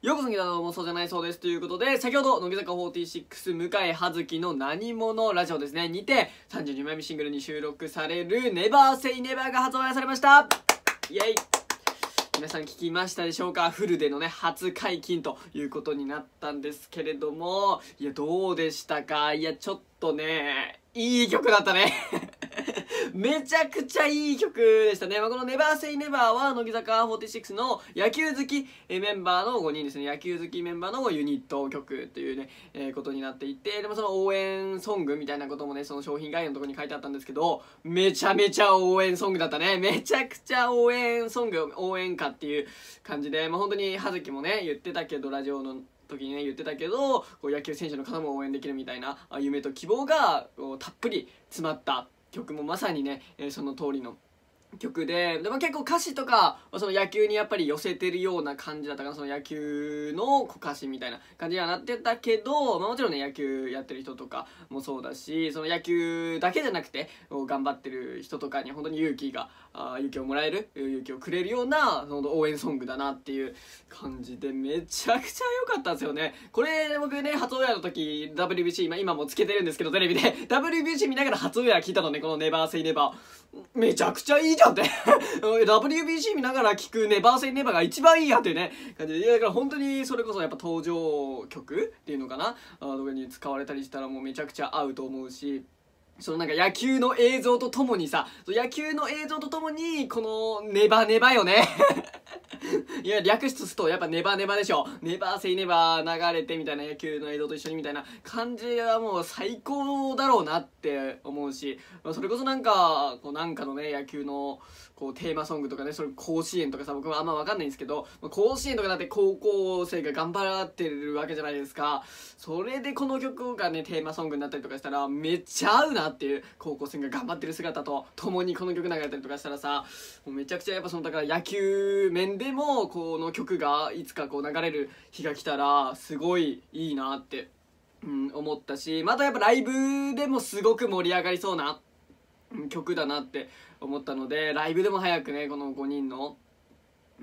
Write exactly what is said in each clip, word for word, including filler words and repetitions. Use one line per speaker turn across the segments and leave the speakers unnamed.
ようこそギターの妄想じゃないそうですということで、先ほど乃木坂フォーティーシックス向井葉月の何者ラジオですねにてさんじゅうにまいめシングルに収録されるネバーセイネバーが発売されました。イエイ。皆さん聞きましたでしょうか。フルでのね初解禁ということになったんですけれども、いやどうでしたか。いやちょっとねいい曲だったねめちゃくちゃいい曲でしたね。まあ、このネバーセイネバーは乃木坂フォーティーシックスの野球好きメンバーのごにんですね。野球好きメンバーのユニット曲というね、えー、ことになっていて、でもその応援ソングみたいなこともねその商品概要のところに書いてあったんですけど、めちゃめちゃ応援ソングだったね。めちゃくちゃ応援ソング、応援歌っていう感じで、まあ、本当に葉月もね言ってたけど、ラジオの時にね言ってたけど、こう野球選手の方も応援できるみたいな夢と希望がたっぷり詰まった曲もまさにね、えー、その通りの曲で、でも結構歌詞とかその野球にやっぱり寄せてるような感じだったかな。その野球の歌詞みたいな感じにはなってたけど、まあ、もちろんね野球やってる人とかもそうだし、その野球だけじゃなくて頑張ってる人とかに本当に勇気があ勇気をもらえる、勇気をくれるようなその応援ソングだなっていう感じで、めちゃくちゃ良かったんですよね。これ僕ね初オンエアの時 ダブリュービーシー 今今もつけてるんですけど、テレビで ダブリュービーシー 見ながら初オンエア聞いたのね、このネバーセイネバーめちゃくちゃいいじゃんってダブリュービーシー 見ながら聴くネバーセイネバーが一番いいやっていうね感じで、だから本当にそれこそやっぱ登場曲っていうのかな、あのに使われたりしたらもうめちゃくちゃ合うと思うし、そのなんか野球の映像とともにさ、野球の映像とともにこのネバネバよねいや略しすとやっぱネバネバでしょ。ネバーセイネバー流れてみたいな、野球の映像と一緒にみたいな感じはもう最高だろうなって思うし、それこそなんかこうなんかのね野球のこうテーマソングとかね、それ甲子園とかさ、僕はあんま分かんないんですけど、甲子園とかだって高校生が頑張ってるわけじゃないですか。それでこの曲がねテーマソングになったりとかしたらめっちゃ合うなっていう、高校生が頑張ってる姿と共にこの曲流れたりとかしたらさ、もうめちゃくちゃやっぱそのだから野球面でもこの曲がいつかこう流れる日が来たらすごいいいなって、うん、思ったし、またやっぱライブでもすごく盛り上がりそうな曲だなって思ったので、ライブでも早くねこのごにんの、うん、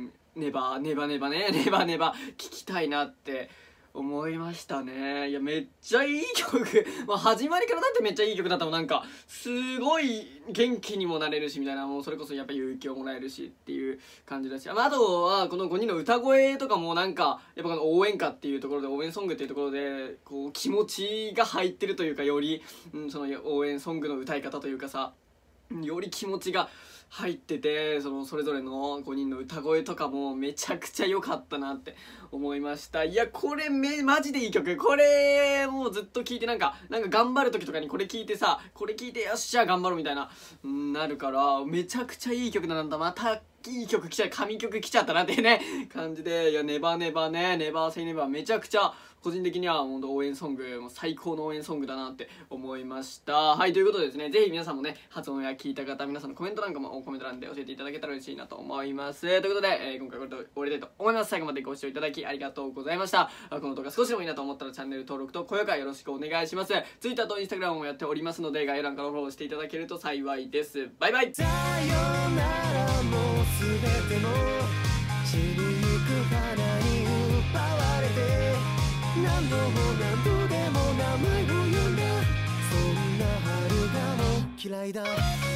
ネバネバネバねネバネバ聴きたいなって思いましたね。いやめっちゃいい曲まあ始まりからだってめっちゃいい曲だったもん。なんかすごい元気にもなれるしみたいな、もうそれこそやっぱ勇気をもらえるしっていう感じだし、まあ、あとはこのごにんの歌声とかもなんかやっぱこの応援歌っていうところで、応援ソングっていうところでこう気持ちが入ってるというか、より、うん、その応援ソングの歌い方というかさ、より気持ちが入ってて、そのそれぞれのごにんの歌声とかもめちゃくちゃ良かったなって思いました。いやこれめマジでいい曲。これもうずっと聴いて、なんかなんか頑張る時とかにこれ聴いてさ、これ聴いてよっしゃ頑張ろうみたいな、うん、なるからめちゃくちゃいい曲なんだ。またいい曲来ちゃう、神曲来ちゃったなっていうね感じで、いやネバネバね、ネバーセイネバーめちゃくちゃ個人的には本当応援ソング、もう最高の応援ソングだなって思いました。はい、ということでですね、ぜひ皆さんもね発音や聞いた方、皆さんのコメントなんかもコメント欄で教えていただけたら嬉しいなと思います。ということで、えー、今回はこれで終わりたいと思います。最後までご視聴いただきありがとうございました。この動画少しでもいいなと思ったらチャンネル登録と高評価よろしくお願いします。Twitter と Instagram もやっておりますので、概要欄からフォローしていただけると幸いです。バイバイ。
さよならも全ても散りゆく花に奪われて、何度も何度でも名前を呼んだ、そんな春がもう嫌いだ。